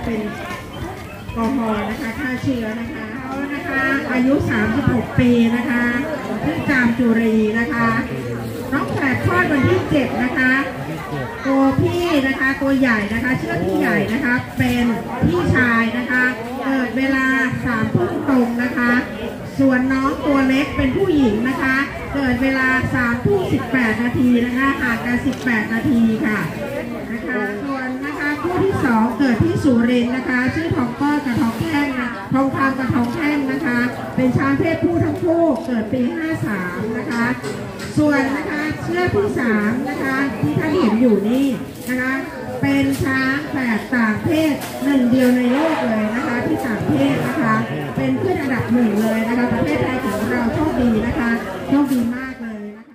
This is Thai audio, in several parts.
เป็นแอลกอฮอล์นะคะฆ่าเชื้อนะคะเขานะคะอายุ36 ปีนะคะที่จามจุรีนะคะน้องแฝดคลอดวันที่7นะคะตัวพี่นะคะตัวใหญ่นะคะเชือกที่ใหญ่นะคะเป็นพี่ชายนะคะเกิดเวลา3 ทุ่มตรงนะคะส่วนน้องตัวเล็กเป็นผู้หญิงนะคะเกิดเวลา3 ทุ่ม 18 นาทีนะคะห่างกัน18 นาทีค่ะนะคะส่วนนะคะผู้ที่2เกิดที่สุรินทร์นะคะชื่อทองก้อกับทองแท่งนะทองคำกับทองแท่งนะคะเป็นช้างเพศผู้ทั้งคู่เกิดปี53นะคะส่วนนะคะเชือกที่3นะคะที่ท่านเห็นอยู่นี่นะคะเป็นช้างแฝดต่างเพศ1 เดียวในโลกเลยนะคะที่ต่างเพศนะคะเป็นขึ้นอันดับ1เลยนะคะประเทศไทยของเราโชคดีนะคะโชคดีมากเลยนะคะ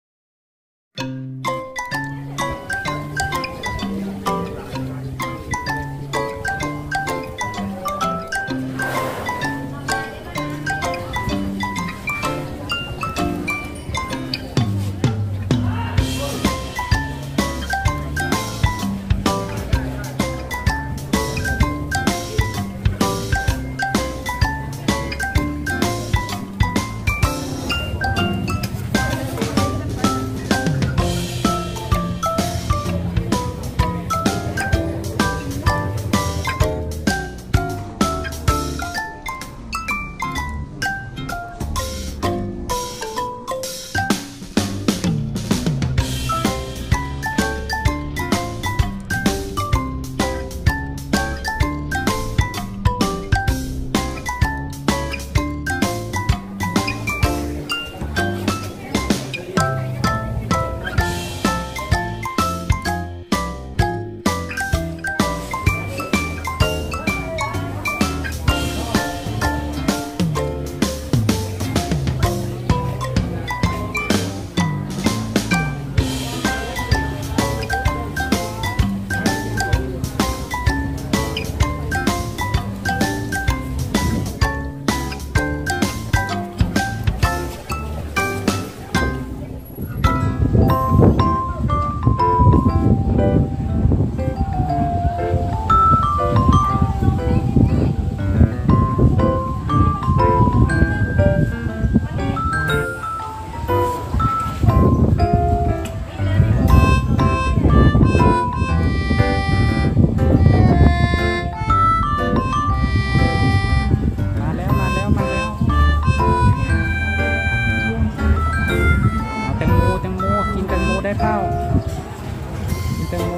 ได้เปล่ากินแตงโม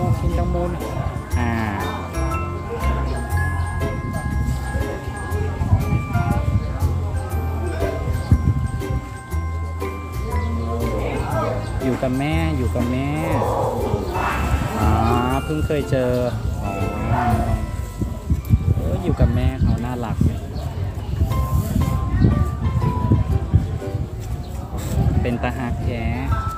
อยู่กับแม่เพิ่งเคยเจออยู่กับแม่เขาน่ารักเป็นตาหักแท้